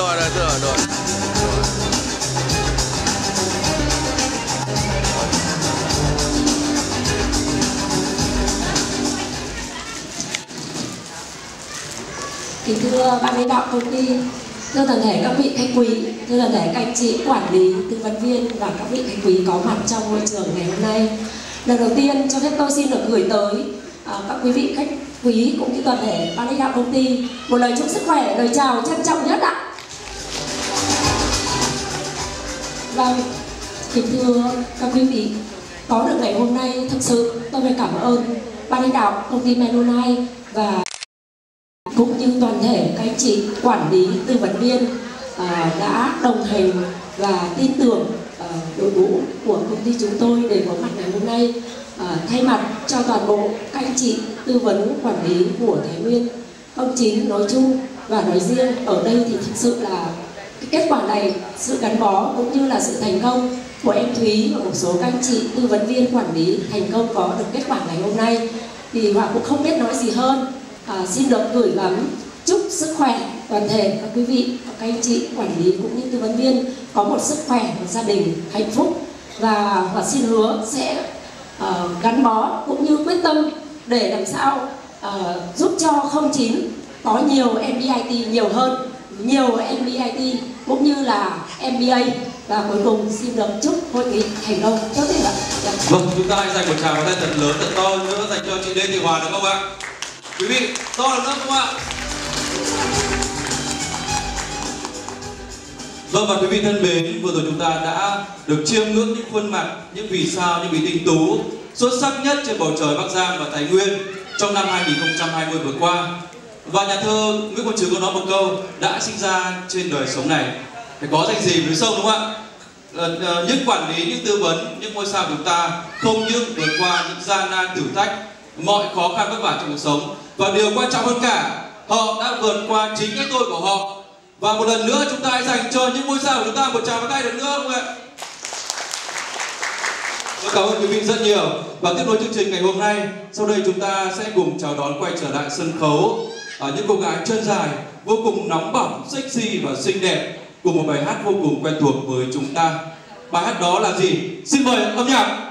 rồi. Kính thưa ban lãnh đạo công ty, thưa toàn thể các vị khách quý, thưa toàn thể các anh chị quản lý, tư vấn viên và các vị khách quý có mặt trong môi trường ngày hôm nay. Lần đầu tiên cho phép tôi xin được gửi tới các quý vị khách quý cũng như toàn thể ban lãnh đạo công ty một lời chúc sức khỏe, lời chào trân trọng nhất ạ. Và kính thưa các quý vị, có được ngày hôm nay thực sự tôi phải cảm ơn ban lãnh đạo công ty Manulife và cũng như toàn thể các anh chị quản lý, tư vấn viên đã đồng hành và tin tưởng đội ngũ của công ty chúng tôi để có mặt ngày hôm nay. Thay mặt cho toàn bộ các anh chị tư vấn quản lý của Thái Nguyên Công Chính nói chung và nói riêng, ở đây thì thực sự là cái kết quả này, sự gắn bó cũng như là sự thành công của em Thúy và một số các anh chị tư vấn viên quản lý thành công có được kết quả ngày hôm nay thì Hòa cũng không biết nói gì hơn. Xin được gửi gắm chúc sức khỏe toàn thể các quý vị và các anh chị quản lý cũng như tư vấn viên có một sức khỏe, một gia đình hạnh phúc, và xin hứa sẽ gắn bó cũng như quyết tâm để làm sao giúp cho 09 có nhiều MBIT nhiều hơn, nhiều MBIT cũng như là MBA, và cuối cùng xin được chúc hội nghị thành công tốt đẹp ạ. Vâng, chúng ta hãy dành một tràng pháo tay thật lớn, thật to nữa dành cho chị Lê Thị Hòa được không ạ? Quý vị, to hơn nữa không ạ? Vâng, và quý vị thân mến, vừa rồi chúng ta đã được chiêm ngưỡng những khuôn mặt, những vì sao, những vị tinh tú xuất sắc nhất trên bầu trời Bắc Giang và Thái Nguyên trong năm 2020 vừa qua. Và nhà thơ Nguyễn Quang Trứ có nói một câu: đã sinh ra trên đời sống này phải có danh gì với sông, đúng không ạ? Những quản lý, những tư vấn, những ngôi sao của chúng ta không những vượt qua những gian nan thử thách, mọi khó khăn vất vả trong cuộc sống, và điều quan trọng hơn cả, họ đã vượt qua chính cái tôi của họ. Và một lần nữa chúng ta hãy dành cho những ngôi sao của chúng ta một tràng pháo tay được nữa không ạ? Tôi cảm ơn quý vị rất nhiều. Và tiếp nối chương trình ngày hôm nay, sau đây chúng ta sẽ cùng chào đón quay trở lại sân khấu những cô gái chân dài vô cùng nóng bỏng, sexy và xinh đẹp cùng một bài hát vô cùng quen thuộc với chúng ta. Bài hát đó là gì? Xin mời âm nhạc.